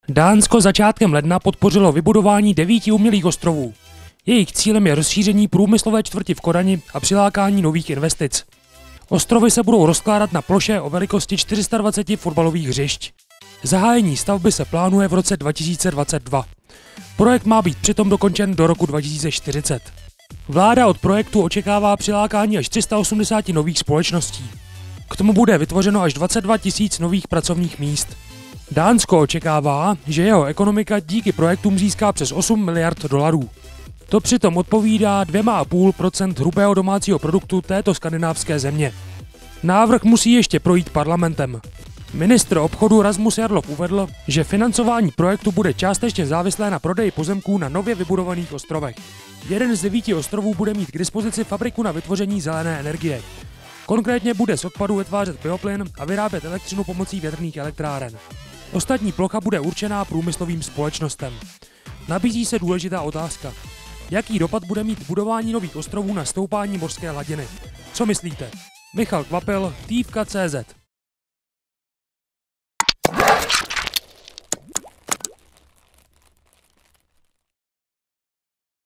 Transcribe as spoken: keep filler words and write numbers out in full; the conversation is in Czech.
Dánsko začátkem ledna podpořilo vybudování devíti umělých ostrovů. Jejich cílem je rozšíření průmyslové čtvrti v Kodani a přilákání nových investic. Ostrovy se budou rozkládat na ploše o velikosti čtyři sta dvacet fotbalových hřišť. Zahájení stavby se plánuje v roce dva tisíce dvacet dva. Projekt má být přitom dokončen do roku dva tisíce čtyřicet. Vláda od projektu očekává přilákání až tři sta osmdesát nových společností. K tomu bude vytvořeno až dvacet dva tisíc nových pracovních míst. Dánsko očekává, že jeho ekonomika díky projektům získá přes osm miliard dolarů. To přitom odpovídá dvě celá pět procenta hrubého domácího produktu této skandinávské země. Návrh musí ještě projít parlamentem. Ministr obchodu Rasmus Jarlov uvedl, že financování projektu bude částečně závislé na prodeji pozemků na nově vybudovaných ostrovech. Jeden z devíti ostrovů bude mít k dispozici fabriku na vytvoření zelené energie. Konkrétně bude z odpadu vytvářet bioplyn a vyrábět elektřinu pomocí větrných elektráren. Ostatní plocha bude určená průmyslovým společnostem. Nabízí se důležitá otázka. Jaký dopad bude mít budování nových ostrovů na stoupání mořské hladiny? Co myslíte? Michal Kvapil, Tývka tečka cé zet